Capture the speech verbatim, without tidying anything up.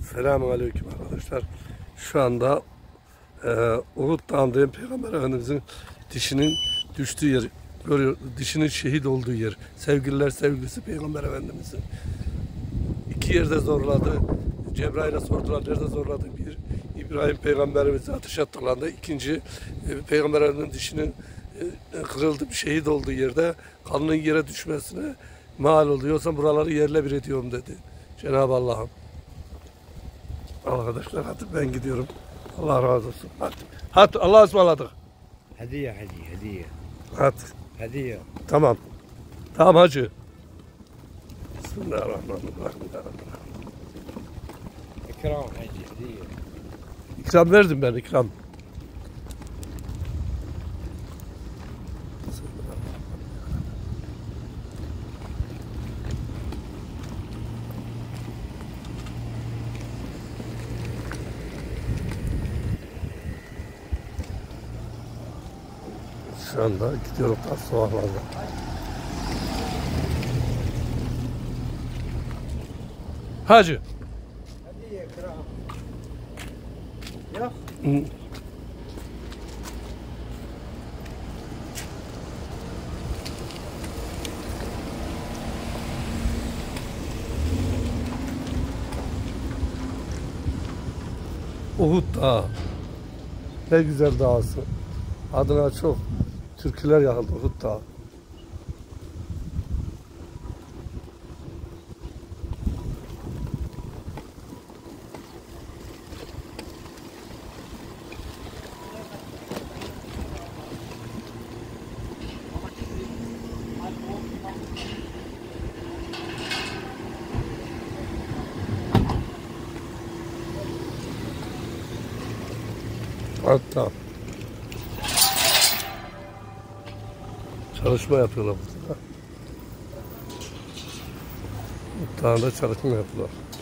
Selamünaleyküm arkadaşlar. Şu anda e, Uhud Dağı'ndayım. Peygamber Efendimizin dişinin düştüğü yer, görüyor, dişinin şehit olduğu yer. Sevgililer sevgilisi Peygamber Efendimizin. İki yerde zorladı. Cebrail'e sordular, nerede zorladı? Bir, İbrahim Peygamberimizi ateşe attılarında. İkinci, e, Peygamber Efendimizin dişinin e, kırıldı, bir şehit olduğu yerde kanının yere düşmesine mal oluyorsa buraları yerle bir ediyorum dedi Cenab-ı Allah'ım. Arkadaşlar hadi ben gidiyorum. Allah razı olsun. Hadi. Hadi Allah'a ısmarladık. Hediye hediye hediye. Hadi. Hediye. Tamam. Tamam hacı. Bismillahirrahmanirrahim. İkram hediye hediye. İkram verdim ben ikram. Şu anda gidiyorum tam sokaklarda. Hacı. Hediye ikram. Yok. Hı. Uhud Dağı. Ne güzel dağısı. Adına çok türküler yakıldı Uhud Dağı. Hatta çalışma yapıyorlar burada. Dağda çalışma yapıyorlar.